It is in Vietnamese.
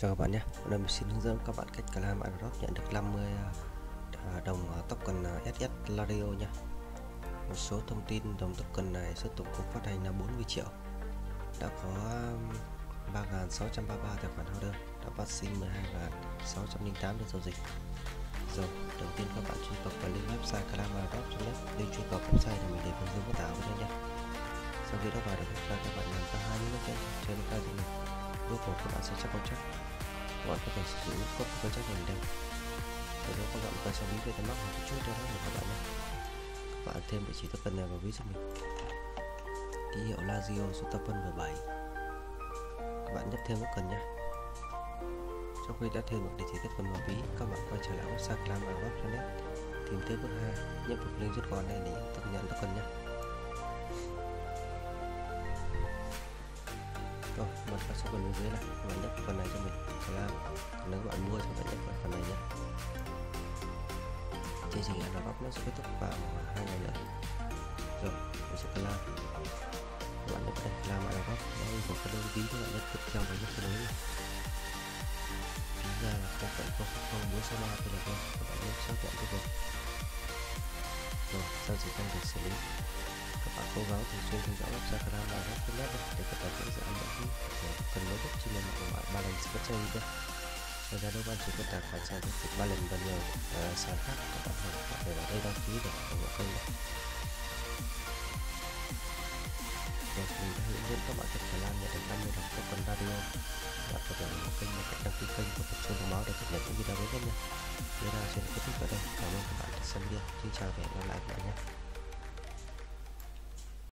Chào các bạn nhé. Hôm nay mình xin hướng dẫn các bạn cách làm airdrop nhận được 50 đồng token SS Lario nha. Một số thông tin: đồng token này số tổng cộng phát hành là 40 triệu, đã có 3.633 tài khoản holder, đã phát sinh 12.608 lượt giao dịch. Rồi, đầu tiên các bạn truy cập vào link website clamairdrop.net. Link truy cập website thì mình để phần dưới mô tả bên đây nhé. Sau khi đã vào được website, các bạn nhấn vào hai nút trên file của mình. Bước 1, các bạn sẽ check contract. Các bạn có thể sử dụng code contract này đây. Sau đó các bạn quay sang ví MetaMask hoặc chút cho đó các bạn nhé. Các bạn thêm địa chỉ token này vào ví cho mình. Ký hiệu Lazio số token 17. Các bạn nhấp thêm token nhé. Sau khi đã thêm được địa chỉ token vào ví, các bạn quay trở lại website clamairdrop.net, tìm tới bước 2, nhấp vào link rút gọn này để nhận token nhé. Rồi, bật vào số phần bên dưới này, các bạn nhấp phần này cho mình Clam. Nếu bạn mua thì bạn nhấp vào phần này nhé. Chương trình airdrop nó sẽ kết thúc vào 2 ngày nữa. Rồi, mình sẽ Clam. Các bạn nhấp đây Clam airdrop, nó yêu cầu cái đơn ví, các bạn nhấp tiếp theo và nhấp cái đối này. Ví ra là 0.00463 TLV, các bạn nhấp xác nhận tiếp tục. Rồi, giao dịch đang được xử lý. Các bạn cố gắng thường xuyên theo dõi website clamairdrop.net để cập nhật những dự án miễn phí cần mới nhất trên nền tảng của bạn 3 lần sẽ chơi nhé. Ngoài ra nếu bạn sử dụng tài khoản sàn giao dịch 3 lần và nhiều sàn khác, các bạn có thể vào đây đăng ký để ủng hộ kênh này. Rồi, mình đã hướng dẫn các bạn cách làm nhận được 50 đồng token radio. Bạn có thể ủng hộ kênh bằng cách đăng ký kênh và bật chuông thông báo để cập nhật những video mới nhất nhé. Video trên kết thúc ở đây. Cảm ơn các bạn đã xem video. Xin chào và hẹn gặp lại các bạn nhé.